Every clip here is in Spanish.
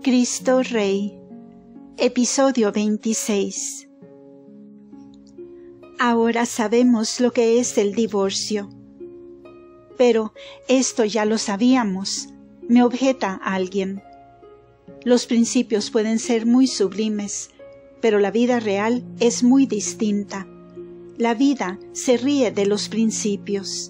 Cristo Rey. Episodio 26. Ahora sabemos lo que es el divorcio. Pero esto ya lo sabíamos, me objeta alguien. Los principios pueden ser muy sublimes, pero la vida real es muy distinta. La vida se ríe de los principios.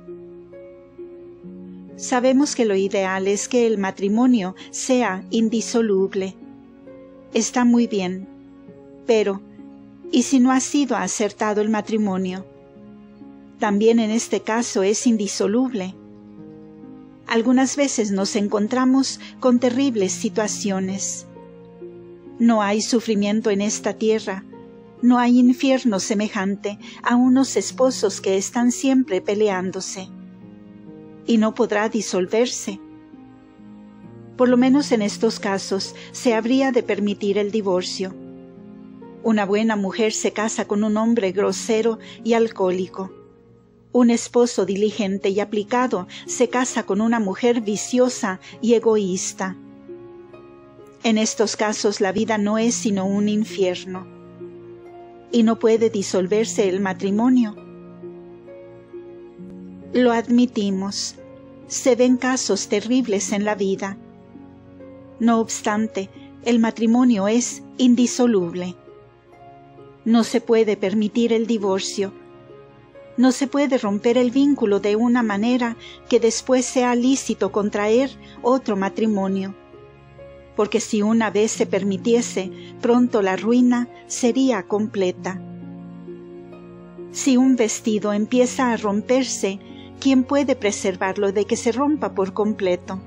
Sabemos que lo ideal es que el matrimonio sea indisoluble. Está muy bien, pero ¿y si no ha sido acertado el matrimonio? También en este caso es indisoluble. Algunas veces nos encontramos con terribles situaciones. No hay sufrimiento en esta tierra, no hay infierno semejante a unos esposos que están siempre peleándose. Y no podrá disolverse. Por lo menos en estos casos se habría de permitir el divorcio. Una buena mujer se casa con un hombre grosero y alcohólico. Un esposo diligente y aplicado se casa con una mujer viciosa y egoísta. En estos casos la vida no es sino un infierno. Y no puede disolverse el matrimonio. Lo admitimos, se ven casos terribles en la vida. No obstante, el matrimonio es indisoluble. No se puede permitir el divorcio. No se puede romper el vínculo de una manera que después sea lícito contraer otro matrimonio. Porque si una vez se permitiese, pronto la ruina sería completa. Si un vestido empieza a romperse, ¿quién puede preservarlo de que se rompa por completo?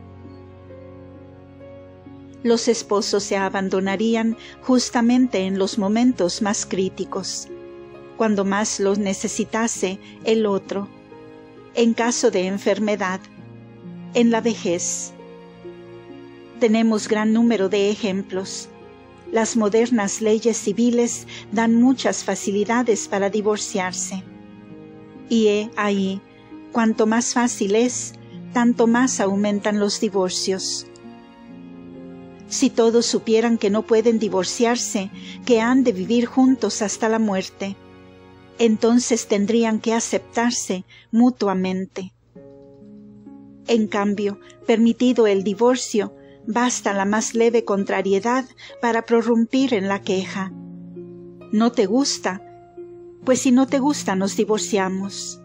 Los esposos se abandonarían justamente en los momentos más críticos, cuando más los necesitase el otro, en caso de enfermedad, en la vejez. Tenemos gran número de ejemplos. Las modernas leyes civiles dan muchas facilidades para divorciarse. Y he ahí, cuanto más fácil es, tanto más aumentan los divorcios. Si todos supieran que no pueden divorciarse, que han de vivir juntos hasta la muerte, entonces tendrían que aceptarse mutuamente. En cambio, permitido el divorcio, basta la más leve contrariedad para prorrumpir en la queja. ¿No te gusta? Pues si no te gusta nos divorciamos.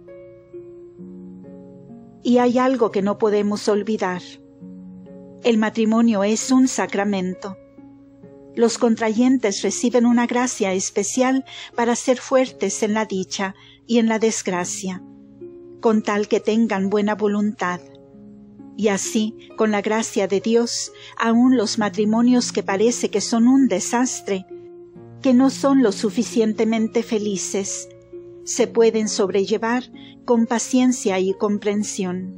Y hay algo que no podemos olvidar. El matrimonio es un sacramento. Los contrayentes reciben una gracia especial para ser fuertes en la dicha y en la desgracia, con tal que tengan buena voluntad. Y así, con la gracia de Dios, aun los matrimonios que parece que son un desastre, que no son lo suficientemente felices, se pueden sobrellevar con paciencia y comprensión.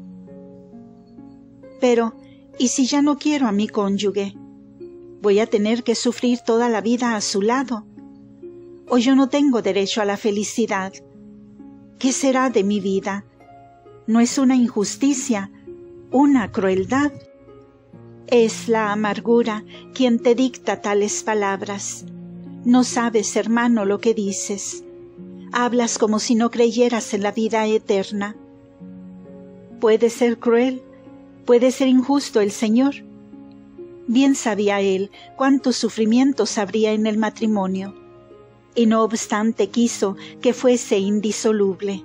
Pero, ¿y si ya no quiero a mi cónyuge? ¿Voy a tener que sufrir toda la vida a su lado? ¿O yo no tengo derecho a la felicidad? ¿Qué será de mi vida? ¿No es una injusticia, una crueldad? Es la amargura quien te dicta tales palabras. No sabes, hermano, lo que dices. Hablas como si no creyeras en la vida eterna. Puede ser cruel, puede ser injusto el Señor. Bien sabía Él cuántos sufrimientos habría en el matrimonio, y no obstante quiso que fuese indisoluble.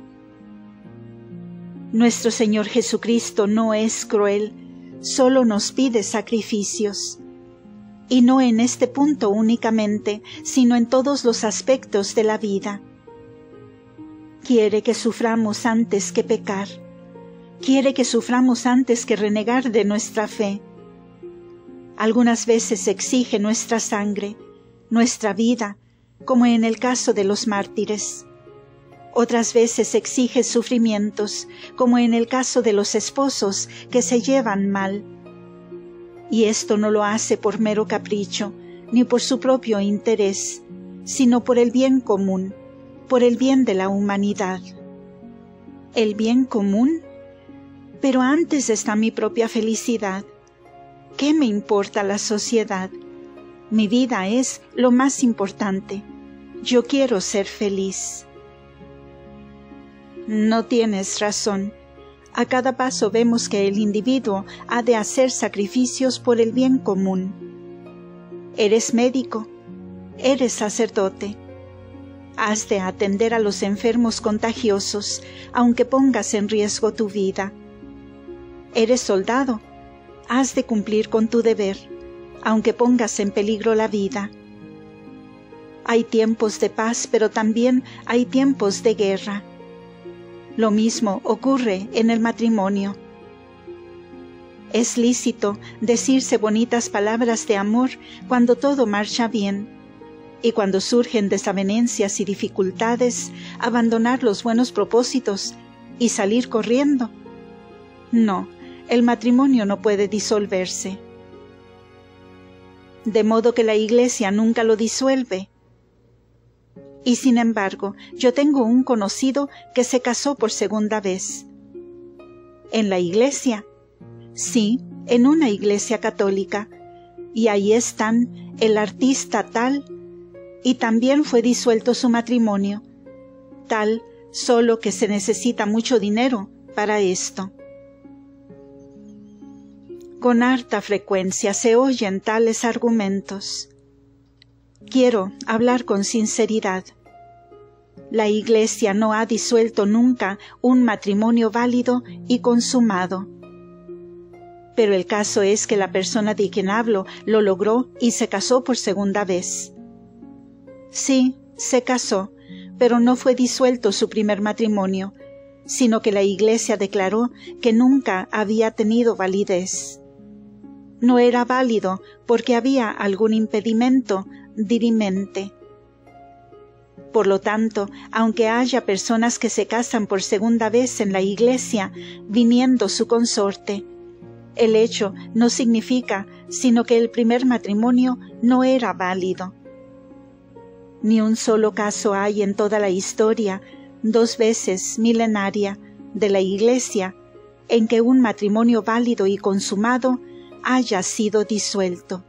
Nuestro Señor Jesucristo no es cruel, solo nos pide sacrificios. Y no en este punto únicamente, sino en todos los aspectos de la vida. Quiere que suframos antes que pecar. Quiere que suframos antes que renegar de nuestra fe. Algunas veces exige nuestra sangre, nuestra vida, como en el caso de los mártires. Otras veces exige sufrimientos, como en el caso de los esposos que se llevan mal. Y esto no lo hace por mero capricho, ni por su propio interés, sino por el bien común, por el bien de la humanidad. ¿El bien común? Pero antes está mi propia felicidad. ¿Qué me importa la sociedad? Mi vida es lo más importante. Yo quiero ser feliz. No tienes razón. A cada paso vemos que el individuo ha de hacer sacrificios por el bien común. Eres médico, eres sacerdote. Has de atender a los enfermos contagiosos, aunque pongas en riesgo tu vida. Eres soldado, has de cumplir con tu deber, aunque pongas en peligro la vida. Hay tiempos de paz, pero también hay tiempos de guerra. Lo mismo ocurre en el matrimonio. Es lícito decirse bonitas palabras de amor cuando todo marcha bien, y cuando surgen desavenencias y dificultades, abandonar los buenos propósitos y salir corriendo. No, el matrimonio no puede disolverse. De modo que la Iglesia nunca lo disuelve. Y sin embargo, yo tengo un conocido que se casó por segunda vez. ¿En la Iglesia? Sí, en una iglesia católica. Y ahí están el artista tal, y también fue disuelto su matrimonio, tal solo que se necesita mucho dinero para esto. Con harta frecuencia se oyen tales argumentos. Quiero hablar con sinceridad. La Iglesia no ha disuelto nunca un matrimonio válido y consumado. Pero el caso es que la persona de quien hablo lo logró y se casó por segunda vez. Sí, se casó, pero no fue disuelto su primer matrimonio, sino que la Iglesia declaró que nunca había tenido validez. No era válido porque había algún impedimento dirimente. Por lo tanto, aunque haya personas que se casan por segunda vez en la Iglesia, viniendo su consorte, el hecho no significa sino que el primer matrimonio no era válido. Ni un solo caso hay en toda la historia, 2 veces milenaria, de la Iglesia, en que un matrimonio válido y consumado haya sido disuelto.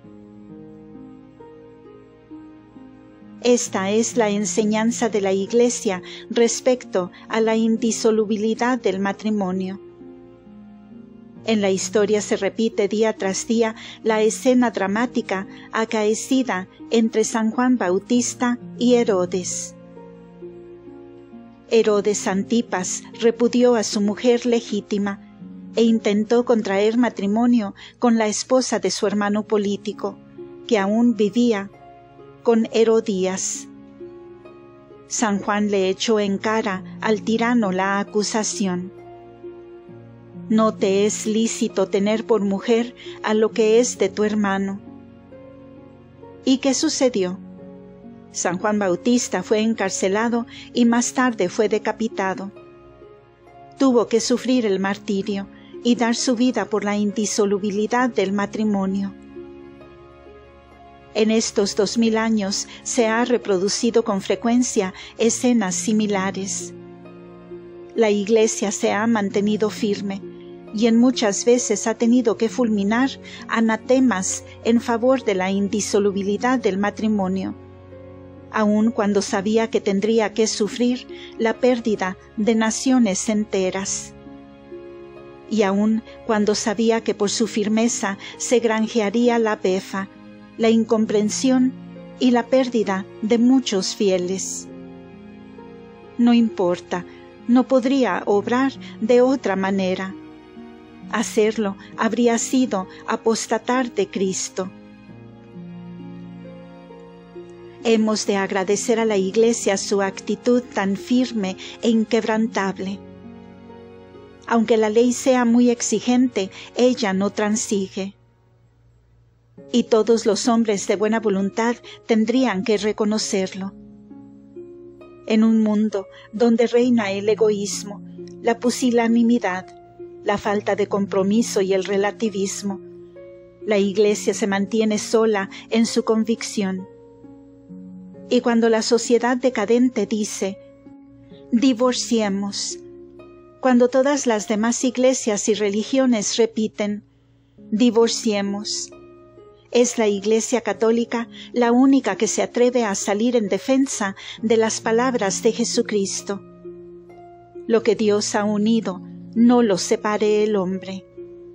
Esta es la enseñanza de la Iglesia respecto a la indisolubilidad del matrimonio. En la historia se repite día tras día la escena dramática acaecida entre San Juan Bautista y Herodes. Herodes Antipas repudió a su mujer legítima e intentó contraer matrimonio con la esposa de su hermano político, que aún vivía, con Herodías. San Juan le echó en cara al tirano la acusación. No te es lícito tener por mujer a lo que es de tu hermano. ¿Y qué sucedió? San Juan Bautista fue encarcelado y más tarde fue decapitado. Tuvo que sufrir el martirio y dar su vida por la indisolubilidad del matrimonio. En estos 2000 años se ha reproducido con frecuencia escenas similares. La Iglesia se ha mantenido firme y en muchas veces ha tenido que fulminar anatemas en favor de la indisolubilidad del matrimonio, aun cuando sabía que tendría que sufrir la pérdida de naciones enteras. Y aun cuando sabía que por su firmeza se granjearía la befa, la incomprensión y la pérdida de muchos fieles. No importa, no podría obrar de otra manera. Hacerlo habría sido apostatar de Cristo. Hemos de agradecer a la Iglesia su actitud tan firme e inquebrantable. Aunque la ley sea muy exigente, ella no transige. Y todos los hombres de buena voluntad tendrían que reconocerlo. En un mundo donde reina el egoísmo, la pusilanimidad, la falta de compromiso y el relativismo, la Iglesia se mantiene sola en su convicción. Y cuando la sociedad decadente dice, divorciemos, cuando todas las demás iglesias y religiones repiten, divorciemos. Es la Iglesia Católica la única que se atreve a salir en defensa de las palabras de Jesucristo. Lo que Dios ha unido, no lo separe el hombre.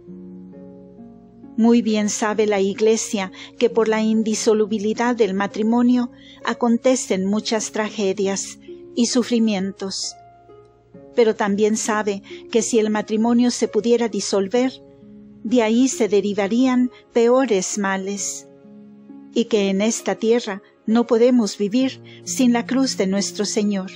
Muy bien sabe la Iglesia que por la indisolubilidad del matrimonio acontecen muchas tragedias y sufrimientos. Pero también sabe que si el matrimonio se pudiera disolver, de ahí se derivarían peores males, y que en esta tierra no podemos vivir sin la cruz de nuestro Señor.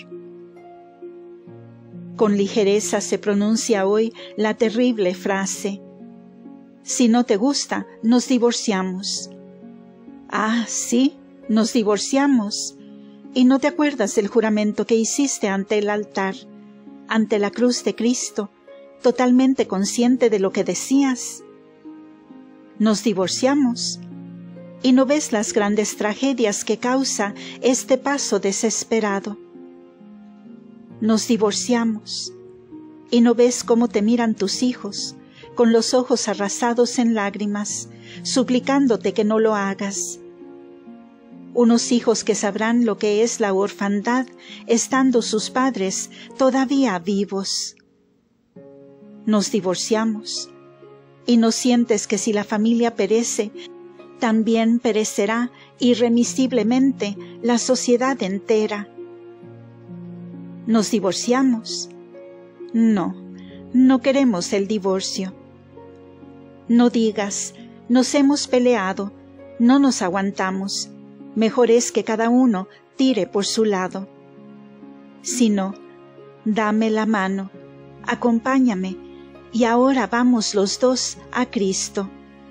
Con ligereza se pronuncia hoy la terrible frase: si no te gusta, nos divorciamos. Ah, sí, nos divorciamos. ¿Y no te acuerdas del juramento que hiciste ante el altar, ante la cruz de Cristo, totalmente consciente de lo que decías? Nos divorciamos. ¿Y no ves las grandes tragedias que causa este paso desesperado? Nos divorciamos. ¿Y no ves cómo te miran tus hijos, con los ojos arrasados en lágrimas, suplicándote que no lo hagas? Unos hijos que sabrán lo que es la orfandad, estando sus padres todavía vivos. Nos divorciamos. ¿Y no sientes que si la familia perece, también perecerá irremisiblemente la sociedad entera? ¿Nos divorciamos? No, no queremos el divorcio. No digas, nos hemos peleado, no nos aguantamos, mejor es que cada uno tire por su lado. Sino, dame la mano, acompáñame, y ahora vamos los dos a Cristo.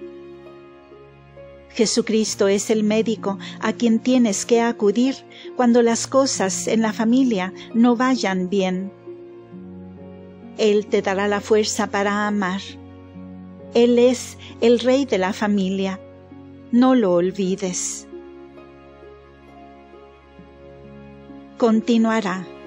Jesucristo es el médico a quien tienes que acudir cuando las cosas en la familia no vayan bien. Él te dará la fuerza para amar. Él es el Rey de la familia. No lo olvides. Continuará.